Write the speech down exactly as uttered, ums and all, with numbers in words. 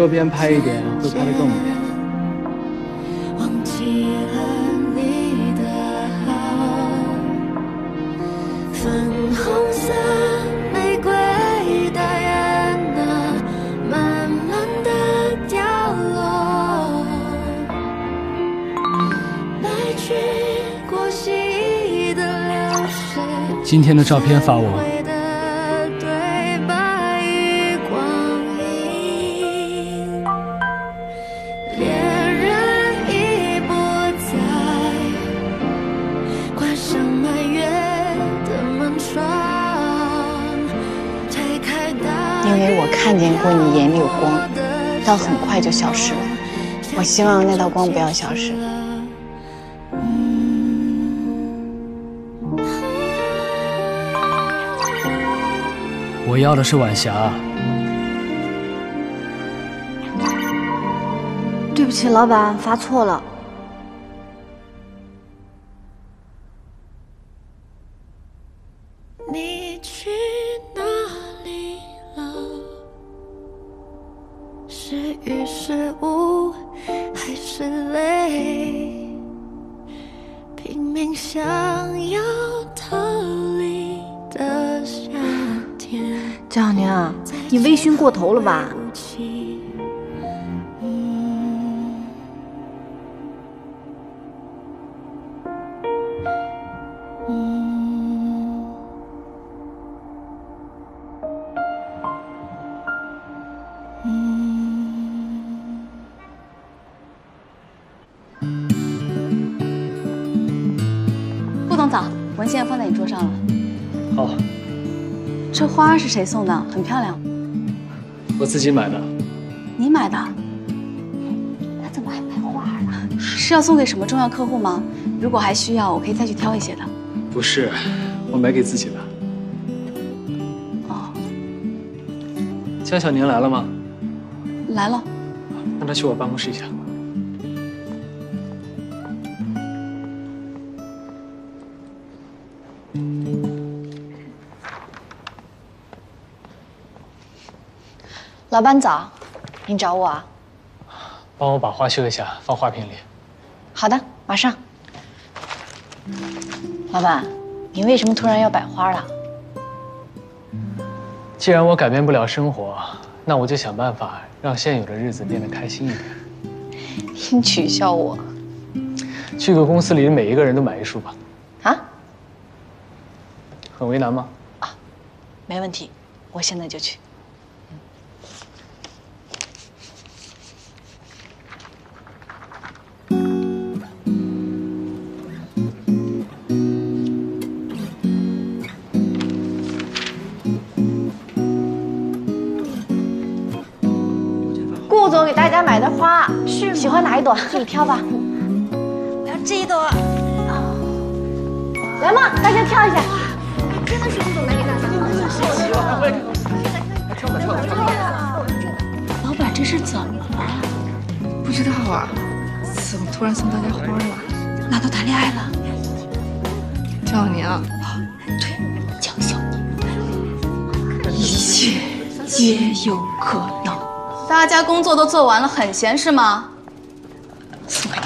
侧边拍一点，会拍得更美。 忘记了你的好，粉红色玫瑰的烟啊，慢慢的掉落，白驹过隙的流水。 今天的照片发我。 因为我看见过你眼里有光，但很快就消失了。我希望那道光不要消失。 我要的是晚霞。 对不起，老板，发错了。 你去哪里了？是雨是雾还是泪？拼命想要逃离的夏天。 张小宁啊，你微醺过头了吧？ 顾董早，文件放在你桌上了。 好。 这花是谁送的？很漂亮。 我自己买的。 你买的？他怎么还买花了？是要送给什么重要客户吗？如果还需要，我可以再去挑一些的。 不是，我买给自己的。 哦。 江小宁来了吗？ 来了。 让他去我办公室一下。 老板早，您找我啊？ 帮我把花修一下，放花瓶里。 好的，马上。老板，你为什么突然要摆花了？ 既然我改变不了生活，那我就想办法让现有的日子变得开心一点。 您取笑我？ 去个公司里的每一个人都买一束吧。 啊？ 很为难吗？ 啊，没问题，我现在就去。 顾总给大家买的花，是喜欢哪一朵自己挑吧。 我要这一朵。 来嘛，大家挑一下。 真的是顾总拿给大家的。 老板，这是怎么了？ 不知道啊，怎么突然送大家花了？ 难道谈恋爱了？ 江小宁， 对，江小宁，一切皆有可能。大家工作都做完了，很闲是吗？ 送给你。